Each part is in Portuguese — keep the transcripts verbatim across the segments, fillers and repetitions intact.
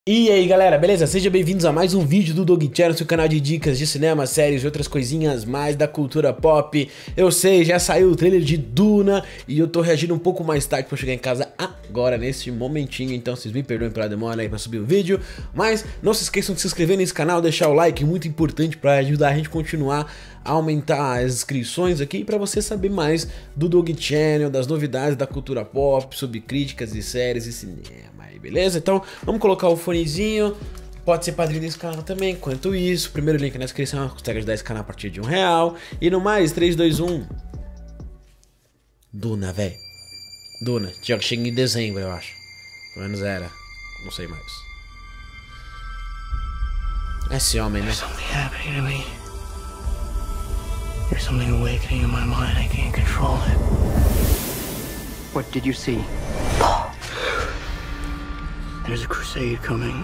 E aí galera, beleza? Sejam bem-vindos a mais um vídeo do Doug Channel, seu canal de dicas de cinema, séries e outras coisinhas mais da cultura pop. Eu sei, já saiu o trailer de Duna e eu tô reagindo um pouco mais tarde pra chegar em casa agora, nesse momentinho. Então vocês me perdoem pela demora aí pra subir o vídeo, mas não se esqueçam de se inscrever nesse canal, deixar o like, muito importante pra ajudar a gente a continuar a aumentar as inscrições aqui, pra você saber mais do Doug Channel, das novidades da cultura pop, sobre críticas de séries e cinema. Beleza? Então vamos colocar o fonezinho. Pode ser padrinho desse canal também. Enquanto isso, primeiro link na descrição, consegue ajudar esse canal a partir de um real. E no mais, três, dois, um. Duna, velho. Duna, já chega em dezembro, eu acho. Pelo menos era. Não sei mais. Esse homem, né? There's something happening to me. There's something awakening in my mind. I can't control it. What did you see? There's a crusade coming.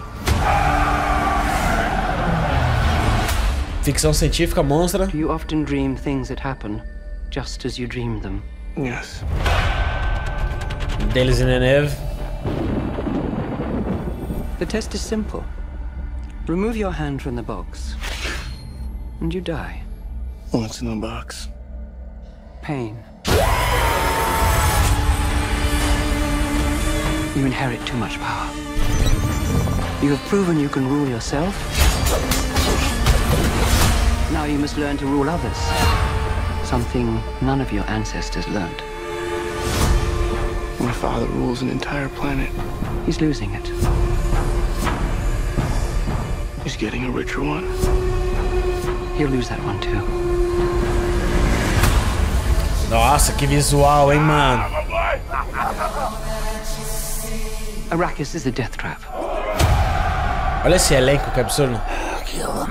Ficção científica, monstra. Do you often dream things that happen just as you dreamed them? Yes. Deles e Neneve. The test is simple. Remove your hand from the box, and you die. What's in the box? Pain. You inherit too much power. You have proven you can rule yourself. Now you must learn to rule others. Something none of your ancestors learned. My father rules an entire planet. He's losing it. He's getting a richer one. He'll lose that one too. Nossa, que visual, hein, mano? Arrakis is a death trap. Olha esse elenco, que absurdo. Kill them.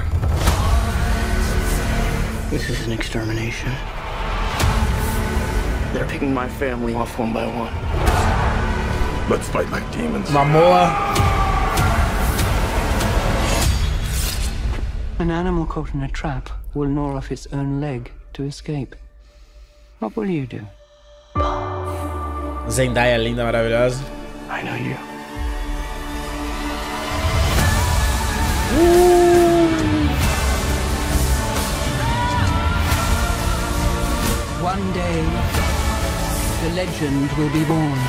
This is an extermination. They're picking my family off one by one. Let's fight like demons. Momoa. An animal caught in a trap will gnaw off its own leg to escape. What will you do? Zendaya linda, maravilhosa. I know you. One day, the legend will be born.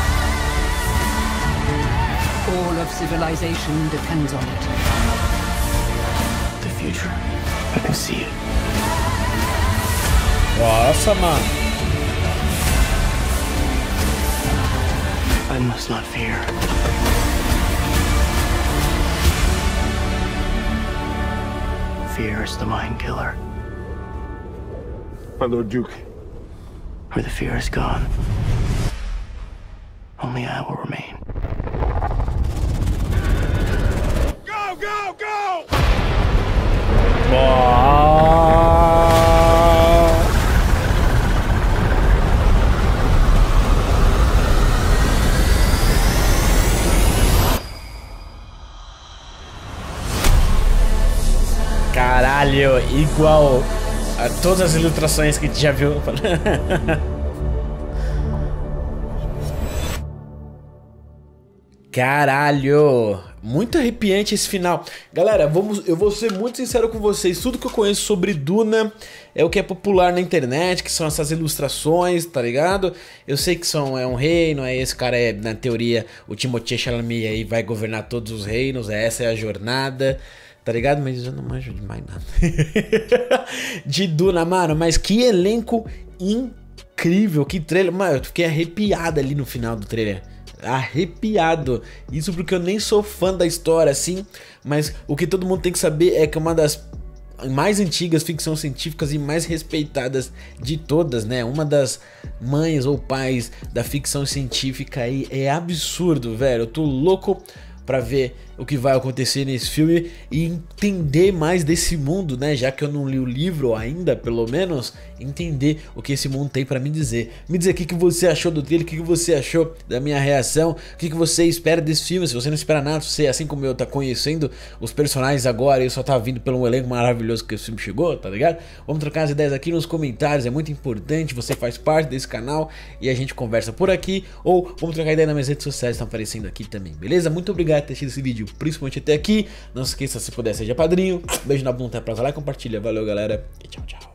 All of civilization depends on it. The future. I can see it. Nossa, mano. I must not fear. Fear is the mind killer. My Lord Duke. Where the fear is gone, only I will remain. Go, go, go! Oh. Caralho, igual a todas as ilustrações que a gente já viu. Caralho, muito arrepiante esse final. Galera, vamos, eu vou ser muito sincero com vocês. Tudo que eu conheço sobre Duna é o que é popular na internet, que são essas ilustrações, tá ligado? Eu sei que são, é um reino, é esse cara é, na teoria, o Timothée Chalamet aí vai governar todos os reinos, essa é a jornada. Tá ligado? Mas eu não manjo demais nada de Duna, mano. Mas que elenco incrível. Que trailer. Mano, eu fiquei arrepiado ali no final do trailer. Arrepiado. Isso porque eu nem sou fã da história, assim. Mas o que todo mundo tem que saber é que é uma das mais antigas ficções científicas e mais respeitadas de todas, né? Uma das mães ou pais da ficção científica aí. É absurdo, velho. Eu tô louco pra ver o que vai acontecer nesse filme e entender mais desse mundo, né? Já que eu não li o livro ainda, pelo menos, entender o que esse mundo tem pra me dizer. Me dizer o que, que você achou do trailer, o que, que você achou da minha reação, o que, que você espera desse filme. Se você não espera nada, se você, assim como eu, tá conhecendo os personagens agora e só tá vindo pelo um elenco maravilhoso que esse filme chegou, tá ligado? Vamos trocar as ideias aqui nos comentários, é muito importante, você faz parte desse canal e a gente conversa por aqui, ou vamos trocar ideia nas minhas redes sociais que estão aparecendo aqui também, beleza? Muito obrigado obrigado por ter assistido esse vídeo, principalmente até aqui. Não se esqueça, se puder, seja padrinho. Beijo na bunda, até a próxima, like, compartilha. Valeu, galera, e tchau, tchau.